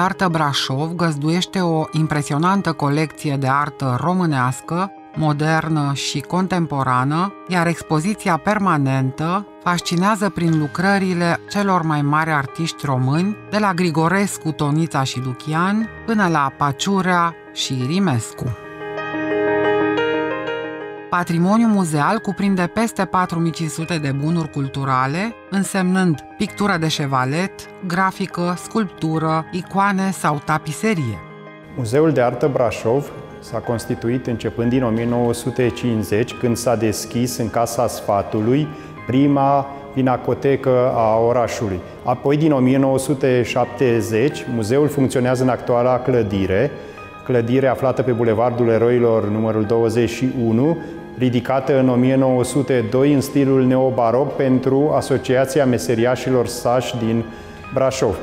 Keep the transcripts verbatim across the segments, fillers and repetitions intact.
Artă Brașov găzduiește o impresionantă colecție de artă românească, modernă și contemporană, iar expoziția permanentă fascinează prin lucrările celor mai mari artiști români, de la Grigorescu, Tonița și Lucian, până la Paciurea și Rimescu. Patrimoniul muzeal cuprinde peste patru mii cinci sute de bunuri culturale, însemnând pictură de șevalet, grafică, sculptură, icoane sau tapiserie. Muzeul de Artă Brașov s-a constituit începând din o mie nouă sute cincizeci, când s-a deschis în Casa Sfatului prima pinacotecă a orașului. Apoi, din o mie nouă sute șaptezeci, muzeul funcționează în actuala clădire, clădire aflată pe Bulevardul Eroilor numărul douăzeci și unu, ridicată în o mie nouă sute doi în stilul neobaroc pentru Asociația Meseriașilor Sași din Brașov.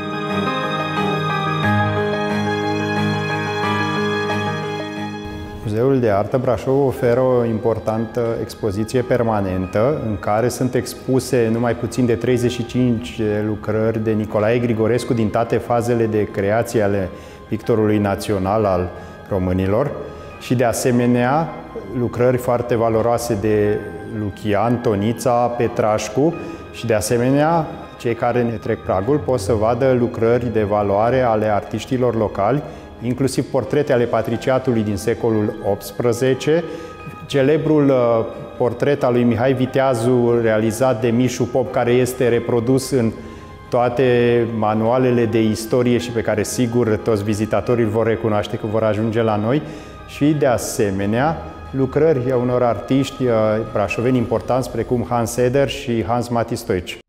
Muzeul de Artă Brașov oferă o importantă expoziție permanentă în care sunt expuse numai puțin de treizeci și cinci de lucrări de Nicolae Grigorescu din toate fazele de creație ale pictorului național al românilor și, de asemenea, lucrări foarte valoroase de Lucian, Tonița, Petrașcu și, de asemenea, cei care ne trec pragul pot să vadă lucrări de valoare ale artiștilor locali, inclusiv portrete ale patriciatului din secolul optsprezece, celebrul portret al lui Mihai Viteazu realizat de Mișu Pop, care este reprodus în toate manualele de istorie și pe care sigur toți vizitatorii îl vor recunoaște că vor ajunge la noi, și de asemenea lucrări a unor artiști brașoveni importanți precum Hans Eder și Hans Mati Stoici.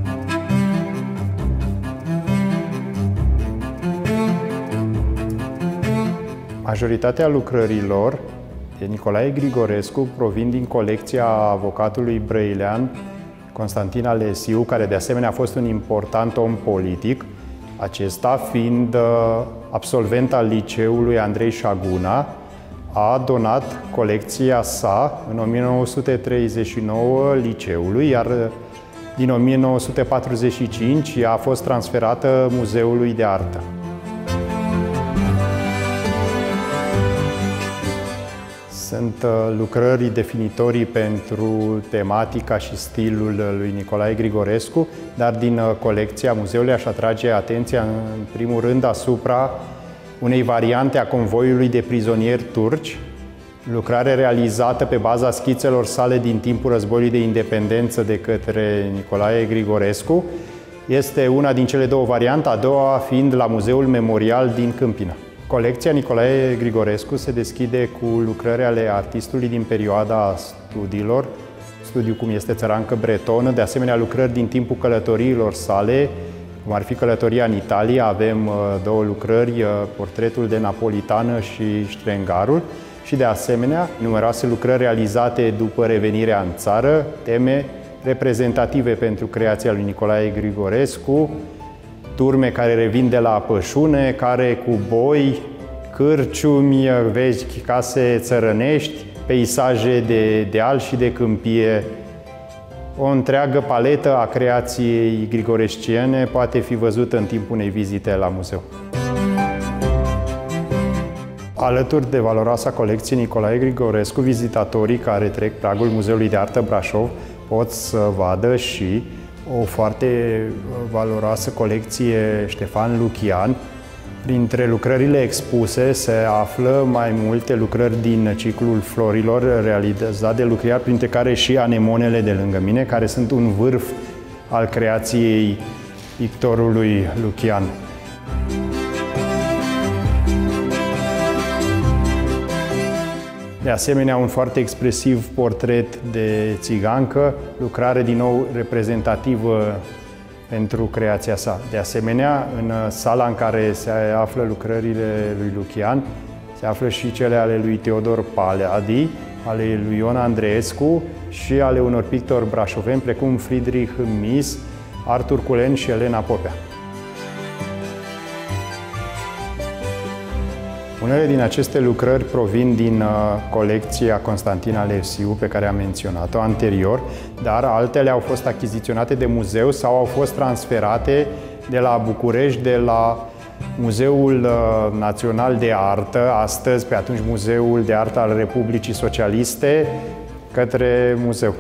Majoritatea lucrărilor de Nicolae Grigorescu provin din colecția avocatului brăilean Constantin Alesiu, care de asemenea a fost un important om politic, acesta fiind absolvent al liceului Andrei Șaguna, a donat colecția sa în o mie nouă sute treizeci și nouă liceului, iar din o mie nouă sute patruzeci și cinci ea a fost transferată Muzeului de Artă. Sunt lucrări definitorii pentru tematica și stilul lui Nicolae Grigorescu, dar din colecția muzeului aș atrage atenția în primul rând asupra unei variante a convoiului de prizonieri turci, lucrare realizată pe baza schițelor sale din timpul războiului de independență de către Nicolae Grigorescu. Este una din cele două variante, a doua fiind la Muzeul Memorial din Câmpina. Colecția Nicolae Grigorescu se deschide cu lucrări ale artistului din perioada studiilor, studiu cum este Țărancă bretonă, de asemenea lucrări din timpul călătoriilor sale, cum ar fi călătoria în Italia. Avem două lucrări, portretul de Napolitană și Ștrengarul, și de asemenea numeroase lucrări realizate după revenirea în țară, teme reprezentative pentru creația lui Nicolae Grigorescu, turme care revin de la pășune, care cu boi, cârciumi, vechi, case țărănești, peisaje de deal și de câmpie. O întreagă paletă a creației grigoresciene poate fi văzută în timpul unei vizite la muzeu. Alături de valoroasa colecție Nicolae Grigorescu, vizitatorii care trec pragul Muzeului de Artă Brașov pot să vadă și o foarte valoroasă colecție Ștefan Lucian. Printre lucrările expuse se află mai multe lucrări din ciclul Florilor realizat de Lucian, printre care și Anemonele de lângă mine, care sunt un vârf al creației pictorului Lucian. De asemenea, un foarte expresiv portret de țigancă, lucrare din nou reprezentativă pentru creația sa. De asemenea, în sala în care se află lucrările lui Lucian, se află și cele ale lui Teodor Paleadi, ale lui Ion Andreescu și ale unor pictori brașoveni, precum Friedrich Mies, Artur Culen și Elena Popea. Unele din aceste lucrări provin din colecția Constantin Alesiu, pe care am menționat-o anterior, dar altele au fost achiziționate de muzeu sau au fost transferate de la București, de la Muzeul Național de Artă, astăzi, pe atunci Muzeul de Artă al Republicii Socialiste, către muzeu.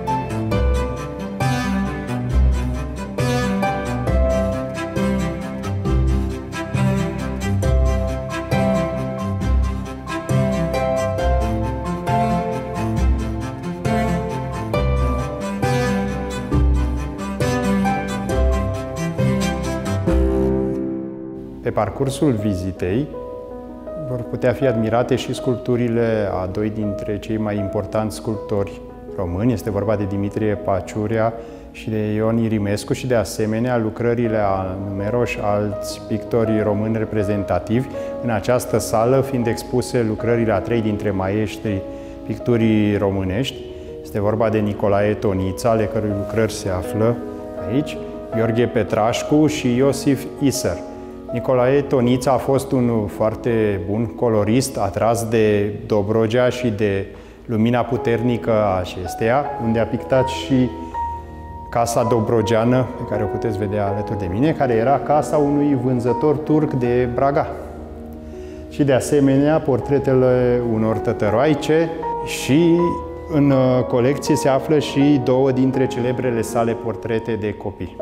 Pe parcursul vizitei vor putea fi admirate și sculpturile a doi dintre cei mai importanți sculptori români. Este vorba de Dimitrie Paciurea și de Ion Irimescu și de asemenea lucrările a numeroși alți pictori români reprezentativi. În această sală fiind expuse lucrările a trei dintre maestrii picturii românești. Este vorba de Nicolae Tonița, ale cărui lucrări se află aici, Gheorghe Petrașcu și Iosif Iser. Nicolae Tonița a fost un foarte bun colorist, atras de Dobrogea și de lumina puternică a acesteia, unde a pictat și casa dobrogeană, pe care o puteți vedea alături de mine, care era casa unui vânzător turc de Braga. Și de asemenea portretele unor tătăroaice și în colecție se află și două dintre celebrele sale portrete de copii.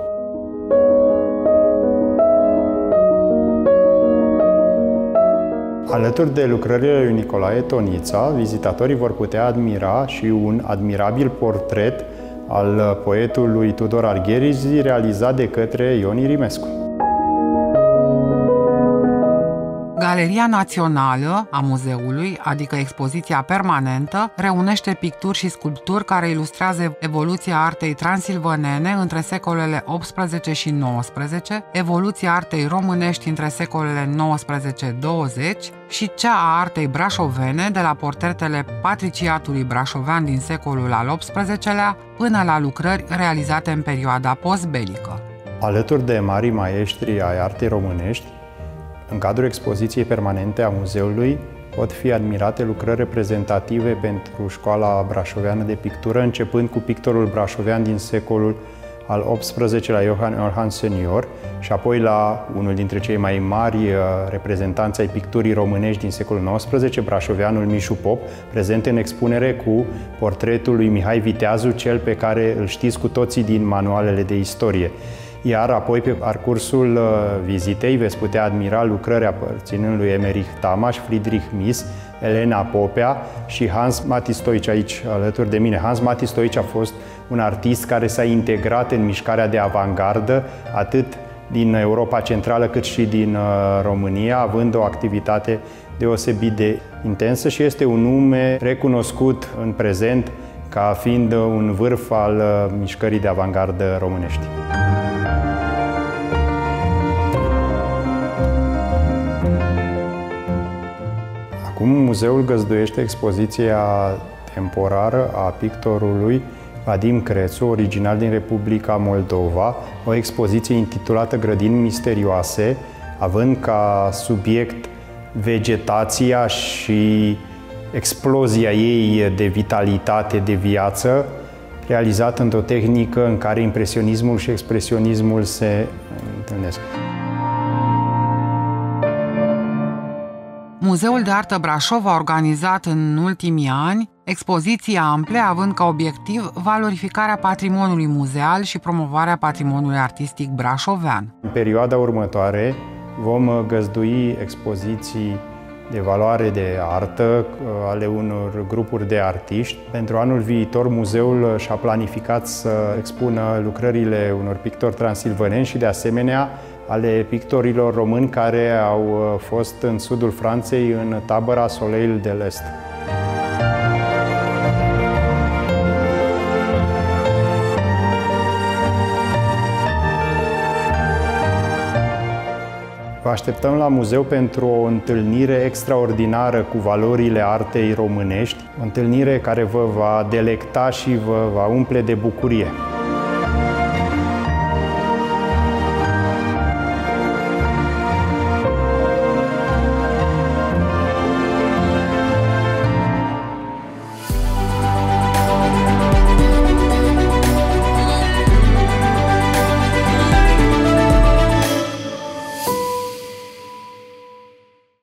Alături de lucrările lui Nicolae Tonița, vizitatorii vor putea admira și un admirabil portret al poetului Tudor Arghezi, realizat de către Ion Irimescu. Galeria Națională a muzeului, adică expoziția permanentă, reunește picturi și sculpturi care ilustrează evoluția artei transilvanene între secolele optsprezece și nouăsprezece, evoluția artei românești între secolele nouăsprezece douăzeci și cea a artei brașovene, de la portretele patriciatului brașovean din secolul al optsprezecelea până la lucrări realizate în perioada postbelică. Alături de marii maestri ai artei românești, în cadrul expoziției permanente a muzeului pot fi admirate lucrări reprezentative pentru școala brașoveană de pictură, începând cu pictorul brașovean din secolul al optsprezecelea, Johann Orhan senior, și apoi la unul dintre cei mai mari reprezentanți ai picturii românești din secolul nouăsprezece, brașoveanul Mișu Pop, prezent în expunere cu portretul lui Mihai Viteazu, cel pe care îl știți cu toții din manualele de istorie. Iar apoi, pe parcursul vizitei, veți putea admira lucrări aparținând lui Emerich Tamaș, Friedrich Mies, Elena Popea și Hans Matistoici aici, alături de mine. Hans Matistoici a fost un artist care s-a integrat în mișcarea de avangardă, atât din Europa Centrală cât și din România, având o activitate deosebit de intensă și este un nume recunoscut în prezent ca fiind un vârf al mișcării de avangardă românești. Acum, muzeul găzduiește expoziția temporară a pictorului Vadim Crețu, original din Republica Moldova, o expoziție intitulată Grădini misterioase, având ca subiect vegetația și explozia ei de vitalitate, de viață, realizată într-o tehnică în care impresionismul și expresionismul se întâlnesc. Muzeul de Artă Brașov a organizat în ultimii ani expoziții ample, având ca obiectiv valorificarea patrimoniului muzeal și promovarea patrimoniului artistic brașovean. În perioada următoare vom găzdui expoziții de valoare de artă ale unor grupuri de artiști. Pentru anul viitor, muzeul și-a planificat să expună lucrările unor pictori transilvaneni și, de asemenea, ale pictorilor români care au fost în sudul Franței, în tabăra Soleil de l'Est. Vă așteptăm la muzeu pentru o întâlnire extraordinară cu valorile artei românești, o întâlnire care vă va delecta și vă va umple de bucurie.